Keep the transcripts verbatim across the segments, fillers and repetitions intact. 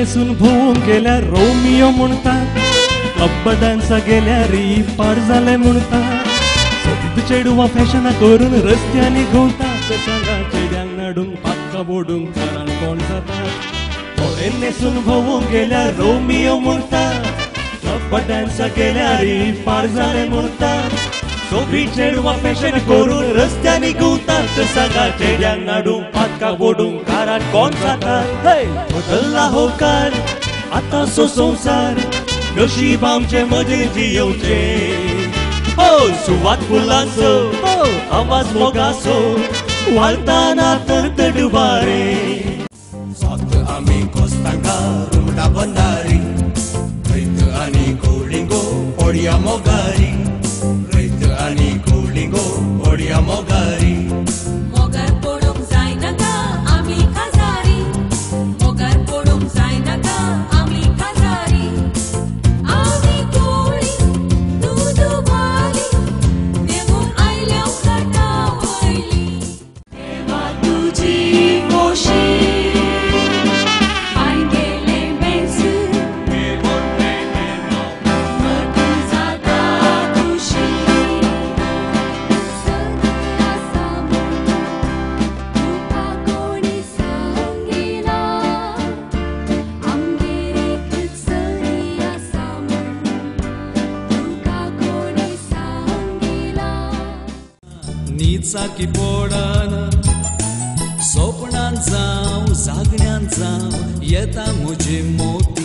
नेसून भोवून गेल्यार रोमियो म्हणतात, अब्बा डान्सा गेल्यार पाड जाले म्हणतात. सतीत चेडवा फॅशना करून रस्त्यांनी घुंवतात, सांगा चेड्यांक नाडून पाक्का बोडूंक कारण कोण जातात. बरे नेसून भोवून गेल्यार रोमियो म्हणतात, अब्बा डान्सा गेल्यार पाड जाले म्हणतात. सोबी चेडवा फॅशन करून रस्त्यांनी घुंवतात, सांगा चेड्यांक नाडून पाक्का बोडूंक कारण कोण जातात. बदलला होकार आता सो संसार, नशीब आमचे मजे जियोचे. हो सुवात फुलांचो आवाज मोगाचो, वाळताना तर तडवारे. सात आमी कोस्तांका रुमडा बंदारी, रैत आनी कोळिंगो ओडिया मोगारी. रैत आनी कोळिंगो ओडिया मोगारी. मोगार पडूंक जायनाका आमी काजारी, मोगार पडूंक जायनाका आमी काजारी. आमी कोळी दूद वाली, देवून आयल्या काटा वयली. देवा तुजी मोशी चाकी पोडान सोपणान जावं जागण्यान जावं येता म्हजी मोती.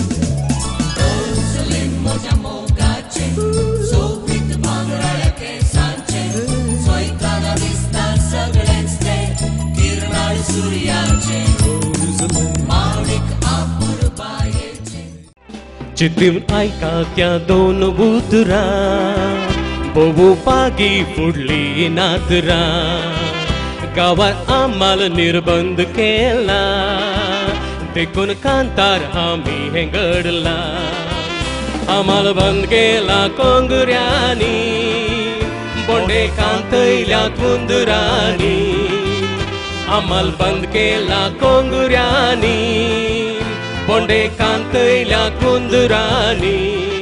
म्हज्या मोगाचे सोबीत भांगराळ्या केसांचे, सोयताना दिसता सगळेच ते किरणाळ सुर्याचे. माणिक आपूर बायेचे चित्तीन आयका त्या दोन बुतरा, बोबू पागी फुडली नातरा. गावात आम्हाल निर्बंध केला, देखून कांतार आमी हें घडला. आम्हाल बंद केला कोंगऱ्यांनी, बोंडे कांतयल्या कुंदरांनी. आम्हाल बंद केला कोंगऱ्यांनी, Bonde कांतयल्या कुंदरांनी.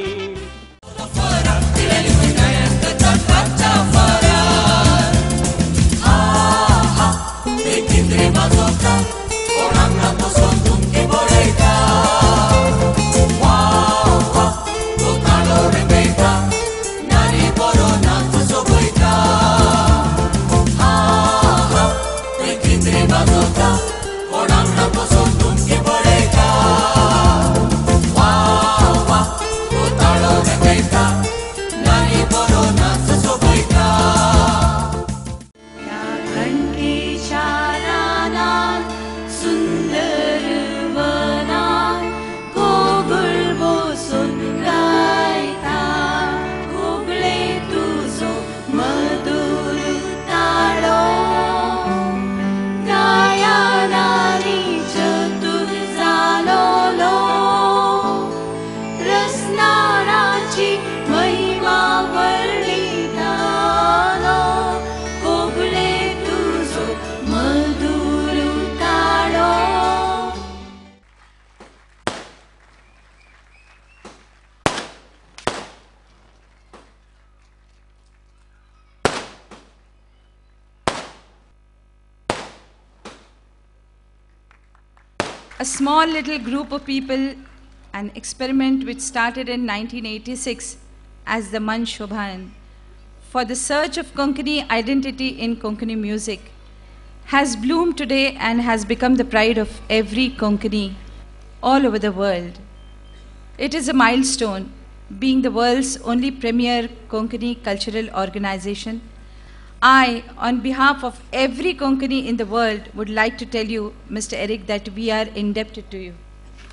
A small little group of people, an experiment which started in nineteen eighty-six as the Man Shobhan for the search of Konkani identity in Konkani music, has bloomed today and has become the pride of every Konkani all over the world. It is a milestone, being the world's only premier Konkani cultural organization. I, on behalf of every Konkani in the world, would like to tell you, Mister Eric, that we are indebted to you.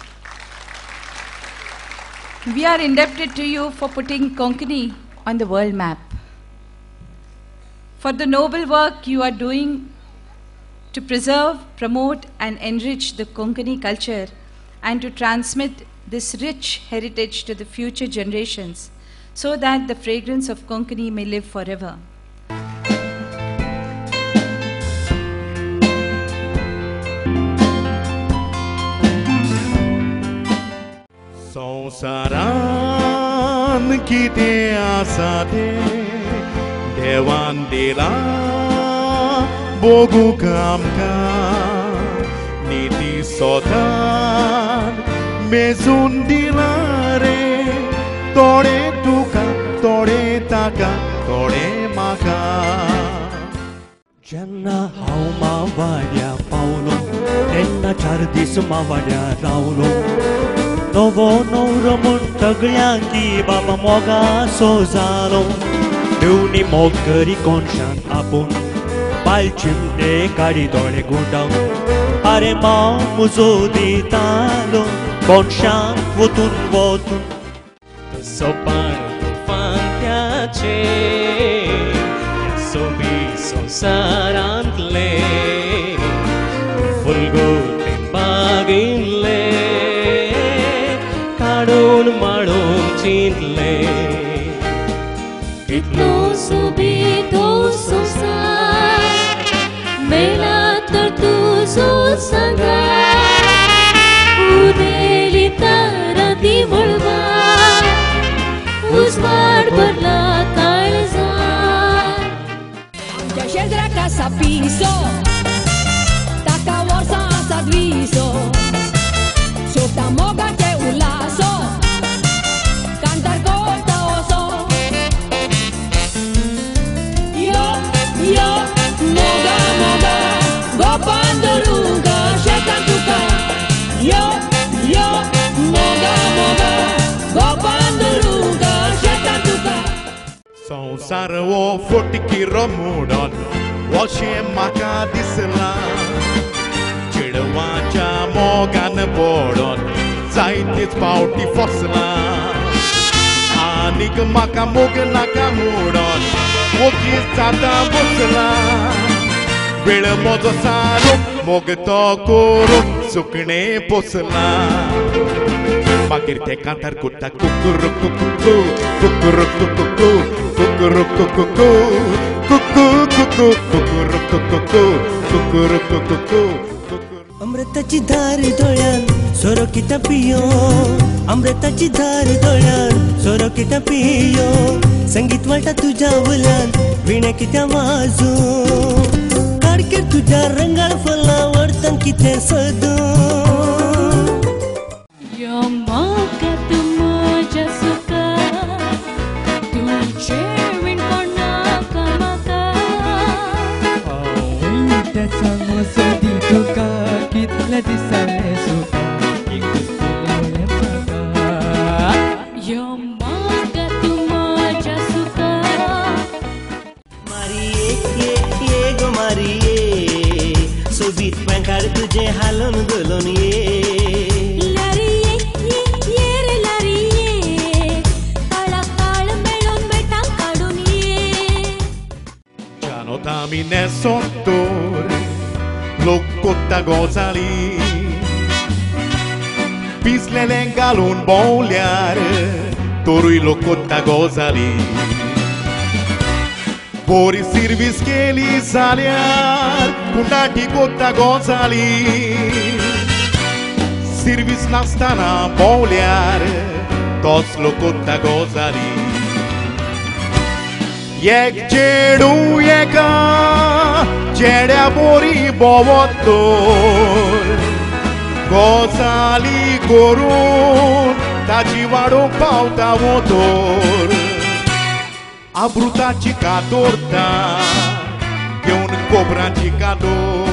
We are indebted to you for putting Konkani on the world map, for the noble work you are doing to preserve, promote, and enrich the Konkani culture and to transmit this rich heritage to the future generations so that the fragrance of Konkani may live forever. संसारान कितें आसा तें देवान दिला बोगूंक आमकां निधी सोदान मेजून दिला रे थोडे तुका थोडे ताका थोडे म्हाका जेन्ना हांव मावाड्या पावलो तेन्ना चार दीस मावाड्या रावलो नवो नवरो म्हूण तगड्यांकी बाबा मोगासो जालो देवनी मोग करी कोणशान आपूण बायल चिमटे काडी दोळे गुंडावन आरे मांव मुजो दितालो कोणशान वतून वतून सोपान फांत्याचे सोबी संसारांतले फुलगोटे बागिनले काडून माडून चिंतले कितलो सोबीतो संसार मेला तर तुजो सांगार उदेली ताराती वळवार उजवाड भरला काळजार आमच्या शेजराक आसा पिसो ताका वर्सां आसा द्विसो सोटा मोगाचे उल्हासो कांतार कोता ओसो यो यो मोगा मोगा गोपान धरूंका शेतान तुका यो यो मोगा मोगा गोपान धरूंका शेतान तुका संसार वो फुटकिरो मोडोन वशें म्हाका दिसलां चेडवाच्या मोगान पडोन जायतेच फावटी फसलां आनीक म्हाका मोग नाका मोडोन ओगीच जाता बसलां वेळ म्हजो सारो मोग तो करून सुकणें पोसलां मागीर ते कांतार कोत्ता कुकुरू कुकुरू कुकुरू कुकुरू कुकुरू कुकुरू कुकू कुकू कुकुरू कुकुरू कुकुरू कुकुरू अमृताची धार दोळ्यान सोरो किता पियो अमृताची धार दोळ्यान सोरो किता पियो संगीत वाटा तुझ्या उलान विणे कित्या वाजू काडकेर तुझ्या रंगाळ फुलां वरतान कितें सदू यो मोगा तू म्हज्या सुका तुजे विणकोण नाका म्हाका त्याचा मसदी तुका कितले दिसले सुका यो मोगा तू म्हज्या सुका मारी ये ये गो मारी ये सोबीत पँकाड तुझे हालोन गोलोन ये लारी ये ये ये रे लारी ये काळा काळ मेळून बेटां काडून ये Già notami nel sottore lo cotta gozali Pisle lengalun bogliare Torui lo cotta gozali Bori sirvis che li saliar Punati cotta gozali Sirvis nastana bogliare Tos lo cotta gozali Yek chedu yeka Chedia bori bovottor Gozali korun Taci vado pauta motor A brutaci ca torta E un cobranci ca dor